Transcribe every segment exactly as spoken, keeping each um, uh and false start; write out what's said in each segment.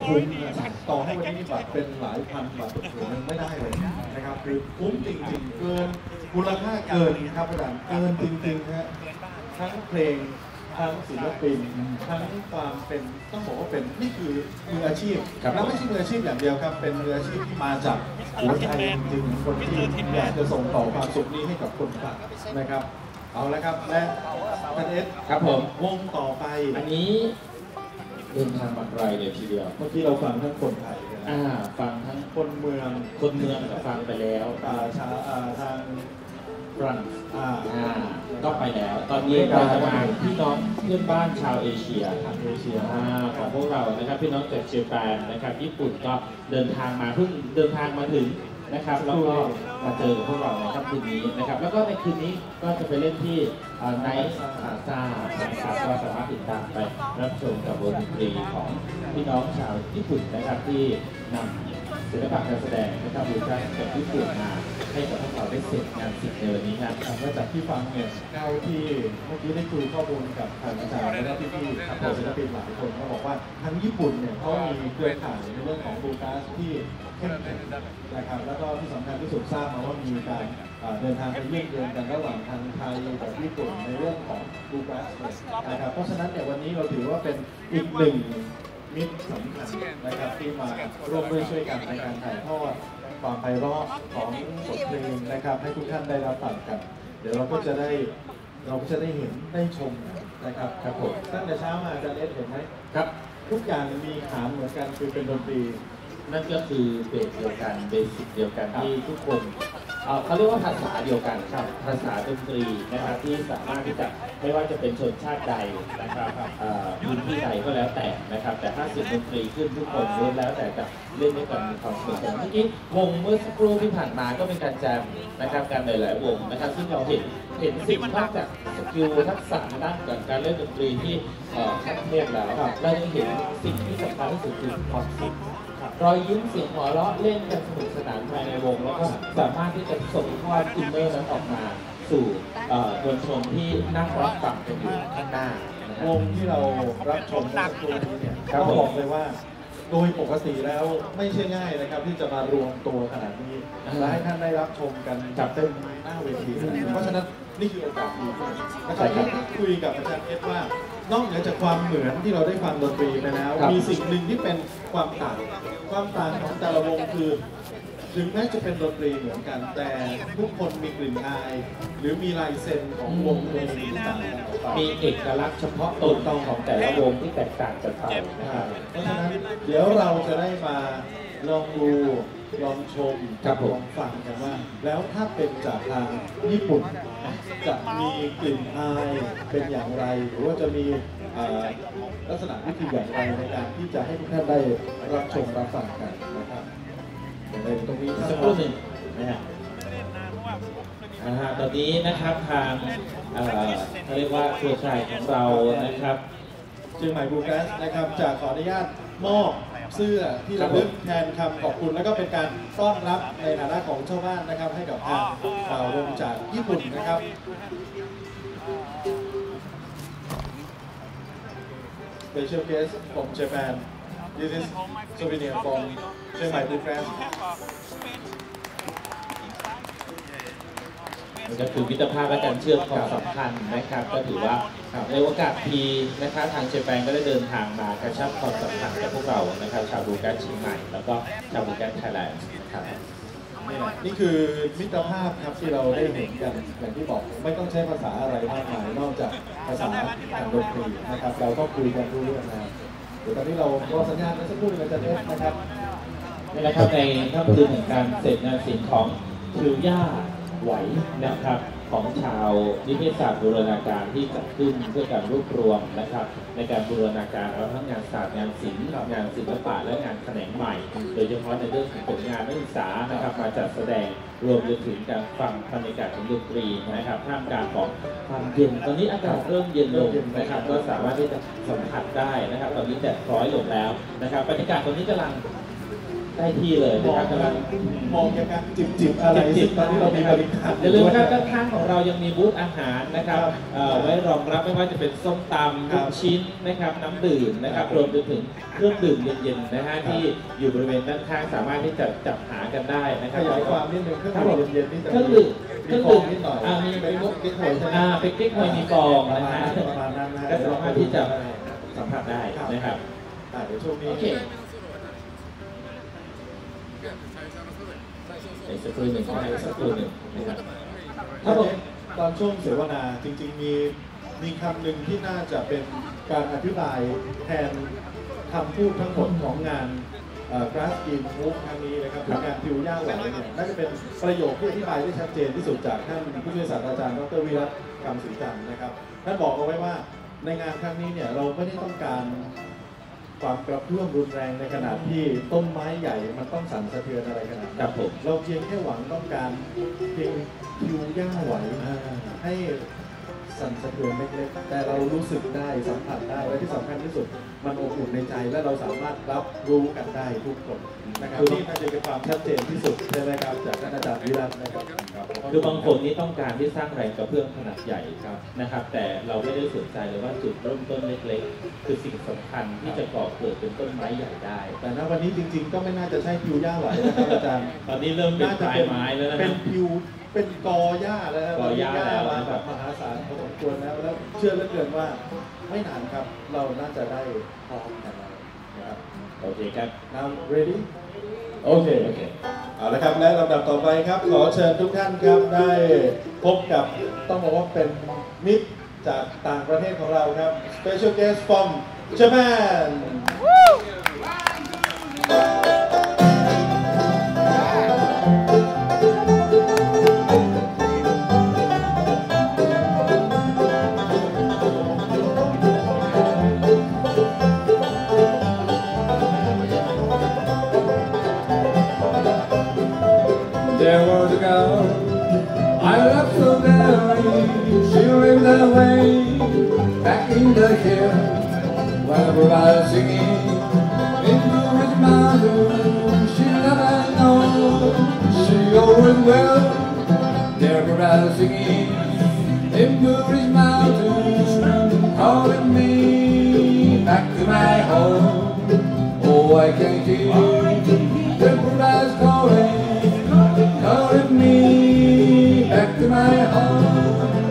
คุ้มนะต่อให้วันนี้บัตรเป็นหลายพันบัตรมันไม่ได้เลยนะครับคือคุ้มจริงๆเกินมูลค่าเกินครับอาจารย์เกินจริงๆฮะทั้งเพลงทั้งศิลปินทั้งความเป็นต้องบอกว่าเป็นนี่คือมืออาชีพแล้วไม่ใช่มืออาชีพอย่างเดียวครับเป็นมืออาชีพที่มาจากหัวใจจริงๆคนที่อยากจะส่งต่อความสุขนี้ให้กับคนฟังนะครับเอาละครับและท่านเอสครับผมวงต่อไปอันนี้เดินทางมาไกลเลยทีเดียวเมื่อกี้เราฟังทั้งคนไทยอ่าฟังทั้งคนเมืองคนเมืองก็ฟังไปแล้วอ่าชาอ่าทางฝรั่งอ่าก็ไปแล้วตอนนี้เราจะมาพี่น้องเพื่อนบ้านชาวเอเชียทางเอเชียของพวกเรานะครับพี่น้องจากเจแปนนะครับญี่ปุ่นก็เดินทางมาเพิ่งเดินทางมาถึงนะครับแล้วก็มาเจอกับพวกเราในค่ำคืนนี้นะครับแล้วก็ในคืนนี้ก็จะไปเล่นที่ไนท์พลาซ่านะครับก็สามารถติดตามไปรับชมกับวงดนตรีของพี่น้องชาวญี่ปุ่นนะครับที่นำศิลปะการแสดงนะครับบูชาจากญี่ปุ่นมาให้กับพวกเราได้เสร็จงานศิลป์ในวันนี้ครับก็จากที่ฟังเนี่ยเท่าที่เมื่อกี้ได้คุยข้อมูลกับทางอาจารย์และพี่พี่ๆศิลปินหลายคนเขาบอกว่าทั้งญี่ปุ่นเนี่ยเขามีเครือข่ายในเรื่องของบูชาที่เข้มแข็งนะครับแล้วก็ที่สำคัญที่สุดทราบมาว่ามีการเดินทางไปเยี่ยมเยือนกันระหว่างทางไทยกับญี่ปุ่นในเรื่องของบูชานะครับเพราะฉะนั้นเนี่ยวันนี้เราถือว่าเป็นอีกหนึ่งมิตรสำคัญนะครับที่มาร่วมด้วยช่วยกันในการถ่ายทอดความไพเราะของบทเพลงนะครับให้ทุกท่านได้รับฟังกันเดี๋ยวเราก็จะได้เราก็จะได้เห็นได้ชมนะครับครับผมตั้งแต่เช้ามาอาจารย์เอสเห็นไหมครับทุกอย่างมีฐานเหมือนกันคือเป็นดนตรีนั่นก็คือเบสเดียวกันเบสิกเดียวกันที่ทุกคนเขาเรียกว่าภาษาเดียวกันครับภาษาดนตรีนะครับที่สามารถที่จะไม่ว่าจะเป็นชนชาติใดนะครับพื้นที่ใดก็แล้วแต่นะครับแต่ถ้าเสียงดนตรีขึ้นทุกคนล้วนแล้วแต่จะเล่นด้วยกันมีความสนุกสนานเมื่อกี้วงเมื่อสักครู่ที่ผ่านมาก็เป็นการแจมนะครับการหลายๆวงนะครับซึ่งเราเห็นเห็นสิ่งนอกจากสกิลทักษะด้านการเล่นดนตรีที่ขั้นเทพแล้วเรายังเห็นสิ่งที่สำคัญที่สุดคือความสุขรอยยิ้มเสียงหัวเราะเล่นกันสนุกสนานภายในวงแล้วก็สามารถที่จะส่งทอดอินเนอร์นั้นออกมาสู่มวลชนที่นั่งรับฟังกันอยู่ข้างหน้าวงที่เรารับชมในตัวนี้เนี่ยต้องบอกเลยว่าโดยปกติแล้วไม่ใช่ง่ายนะครับที่จะมารวมตัวขนาดนี้และให้ท่านได้รับชมกันจับเต็มหน้าเวทีเพราะฉะนั้นนี่คือโอกาสดีนะครับที่คุยกับอาจารย์เอสว่านอกเหนือจากความเหมือนที่เราได้ฟังดนตรีไปแล้วมีสิ่งหนึ่งที่เป็นความต่างความต่างของแต่ละวงคือถึงแม้จะเป็นดนตรีเหมือนกันแต่ทุกคนมีกลิ่นอายหรือมีลายเซ็นของวงเพลงที่ต่างกันมีเอกลักษณ์เฉพาะตนของแต่ละวงที่แตกต่างกันไปนะครับเพราะฉะนั้นเดี๋ยวเราจะได้มาลองดูลองชมลองฟังกันว่าแล้วถ้าเป็นจากทางญี่ปุ่นจะมีกลิ่นอายเป็นอย่างไรหรือว่าจะมีลักษณะวิธีอย่างไรในการที่จะให้ทุกท่านได้รับชมรับฟังกันนะครับในตรงนี้สักครู่หนึ่งนะฮะตอนนี้นะครับทางเขาเรียกว่าเครือข่ายของเรานะครับเชียงใหม่บูแคสนะครับจะขออนุญาตมอบเสื้อที่ระลึกแทนคำขอบคุณแล้วก็เป็นการต้อนรับในฐานะของชาวบ้านนะครับให้กับทางวงจากญี่ปุ่นนะครับ Special guest from Japan This is souvenir from เชียงใหม่บูแคสมันก็คือมิตรภาพและการเชื่อมความสัมพันธ์นะครับก็ถือว่าในโอกาสทีนะครับทางเจแปนก็ได้เดินทางมากระชับความสัมพันธ์กับพวกเรานะครับชาวบูแคสเชียงใหม่แล้วก็ชาวบูแคสไทยแลนด์นะครับนี่คือมิตรภาพครับที่เราได้เห็นกันอย่างที่บอกไม่ต้องใช้ภาษาอะไรมากมายนอกจากภาษาทางดนตรีนะครับเราก็คุยกันรู้เรื่องนะเดี๋ยวตอนนี้เรารอสัญญาณกันสักครู่หนึ่งอาจารย์เอสนะครับนี่แหละครับในค่ำคืนแห่งการเสร็จงานศิลป์ของทิวย่าไหวนะครับของชาวนิเทศศาสตร์บูรณาการที่จัดขึ้นเพื่อการรวบรวมนะครับในการบูรณาการเอาทั้งงานศาสตร์งานศิลป์งานศิลปะและงานแขนงใหม่โดยเฉพาะในเรื่องของผลงานนักศึกษานะครับมาจัดแสดงรวมถึงการฟังบรรยากาศของดนตรีนะครับท่ามกลางของความเย็นตอนนี้อากาศเริ่มเย็นลงนะครับก็สามารถที่จะสัมผัสได้นะครับตอนนี้แดดร้อยลงแล้วนะครับบรรยากาศตอนนี้กำลังได้ที่เลยนะครับกำลังมองอย่างการจิบจิบอะไรซึ่งตอนนี้เรามีบริการอย่าลืมครับด้านข้างของเรายังมีบูธอาหารนะครับเอ่อไว้รองรับไม่ว่าจะเป็นส้มตำลูกชิ้นนะครับน้ำดื่มนะครับรวมไปถึงเครื่องดื่มเย็นๆนะฮะที่อยู่บริเวณด้านข้างสามารถที่จะจับหากันได้นะคขรับยายความนิดนึงเครื่องดื่มเย็นๆนี่จะเครื่องดื่มเคมีรื่องฟอดื่งมนิดหน่อยอ่ามีเป็นพวกกิ๊กหวยใช่ไหมอ่าเป็นกิ๊กฮวยมีฟองนะฮะประมาณนั้นนะก็สามารถที่จะสัมผัสได้นะครับอ่าเดี๋ยวช่วงนี้โอเคในสักครู่หนึ่งขอให้สักครู่หนึ่งนะครับครับผมตอนช่วงเสวนาจริงๆมีมีคำหนึ่งที่น่าจะเป็นการอธิบายแทนคำพูดทั้งหมดของงานกราสกินมูฟครั้งนี้นะครับงานทิวย่าไหวเนี่ยน่าจะเป็นประโยคที่อธิบายได้ชัดเจนที่สุดจากท่านผู้ช่วยศาสตราจารย์ดรวิรัตกำศรีจันทร์นะครับท่านบอกเอาไว้ว่าในงานครั้งนี้เนี่ยเราไม่ได้ต้องการความกระเพื่อมรุนแรงในขณะที่ต้นไม้ใหญ่มันต้องสั่นสะเทือนอะไรขนาดนั้นครับผมเราเพียงแค่หวังต้องการเพียงทิวย่าไหวให้สั่นสะเทือนเล็กๆแต่เรารู้สึกได้สัมผัสได้และที่สำคัญที่สุดมันอบอุ่นในใจและเราสามารถรับรู้กันได้ทุกคนนะครับนี่น่าจะเป็นความชัดเจนที่สุดใช่ไหมครับจากท่านอาจารย์วิรัตนะครับคือบางคนนี่ต้องการที่สร้างแรงกระเพื่อมขนาดใหญ่ครับนะครับแต่เราไม่ได้สนใจเลยว่าจุดเริ่มต้นเล็กๆคือสิ่งสำคัญที่จะก่อเกิดเป็นต้นไม้ใหญ่ได้แต่ณวันนี้จริงๆก็ไม่น่าจะใช่ทิวย่าไหวนะครับอาจารย์ตอนนี้เริ่มเป็นปลายไม้แล้วนะคเป็รันบทิวเป็นกอหญ้าแล้วกอหญ้าแล้วมานะคแบรับบ มหาศาลพอสมควรแล้วแล้วเชื่อเหลือเกินว่าไม่นานครับเราน่าจะได้พร้อมกันแล้วนะครับโอเคครับ now ready โอเคโอเคเอาละครับและลำดับต่อไปครับขอเชิญทุกท่านครับได้พบกับต้องบอกว่าเป็นมิตรจากต่างประเทศของเราครับ special guest from Japan There was a girl I loved so dearly. She lived away back in the hill. Whenever I was singing into his mountain, she never know. She always will. Never I was singing into his mountain, calling me back to my home. Oh, I can hear the birds calling. Calling me back to my home.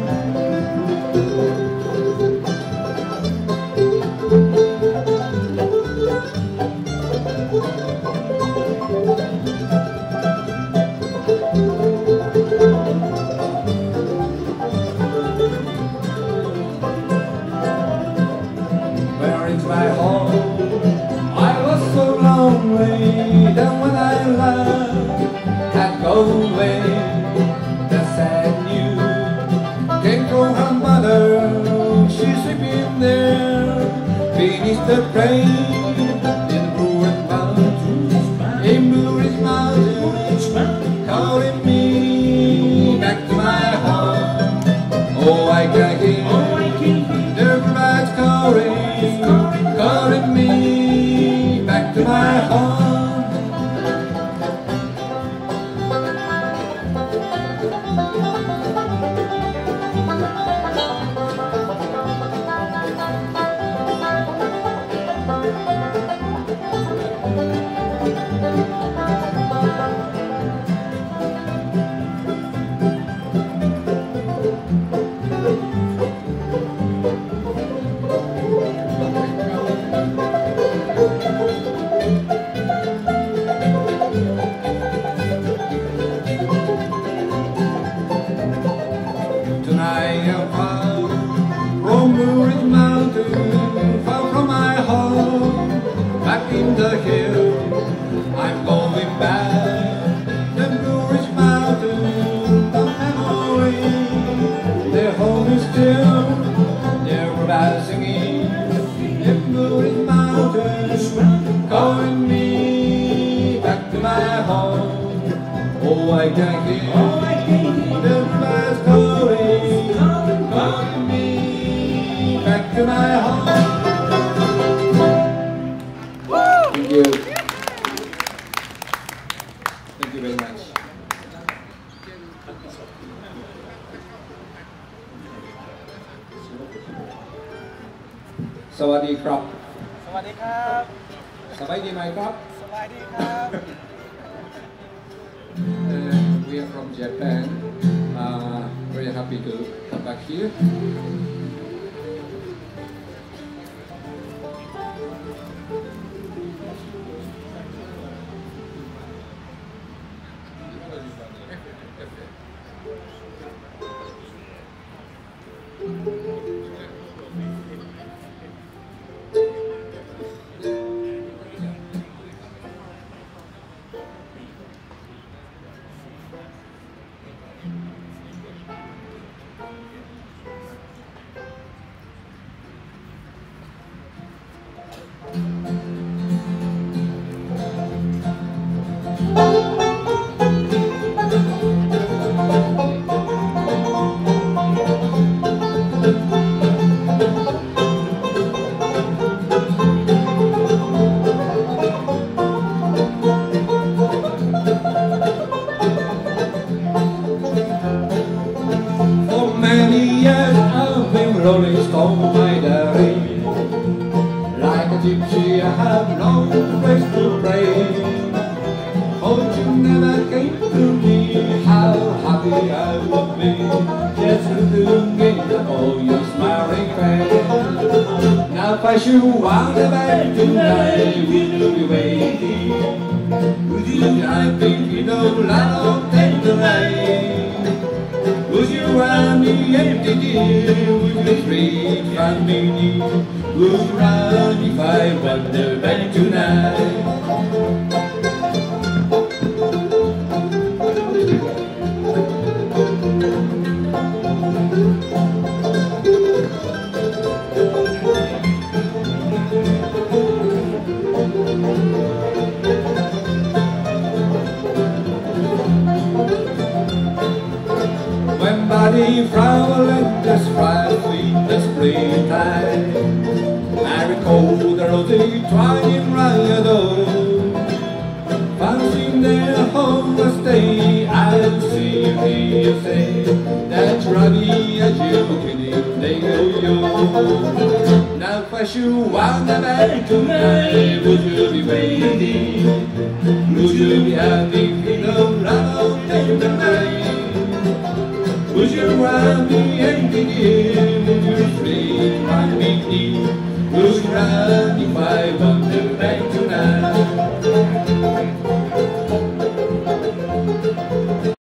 Where is my home? I was so lonely. Then when I left, had go away. The sad news came from her mother. She's sleeping there beneath the rain in Blue Ridge Mountains. In Blue Ridge Mountains, calling me back to my home. Oh, I can hear the birds calling, calling me back to my home. Tonight I'm far from Blue Ridge Mountain, far from my home, back in the hill. I'm going back to Blue Ridge Mountain, the memory. Their home is still, they're singing in Blue Ridge Mountain, calling me back to my home. Oh, I can hear the birds calling, calling me back to my home. Thank you. วัสดีครับสวัสดีครับสบายดีไหมครับสบายดีครับ Uh, we are from Japan. Uh, very happy to come back here. For many years I've been rolling stone my diary. Like a gypsy I have no place to pray. Oh, you never came to me, how happy I would be. Just looking at all your smiling face. Now if I should wander back tonight, will you be waiting? Would you drive me, you know, loud take the rain? Would you run me empty, dear? Would you dream from me? Would you run if I wander back tonight? When body flower like the stripe in the springtime, I recall the rosy twine round your door. Fancying their home to stay, I'll see you hear you say that Ravi as you can they go yo. Now if I should wander back tonight, would you be waiting? Would you be happy if you don't run out in the night? Would you run me empty, dear? Would you sleep my big knee? Would you run if I wander back tonight?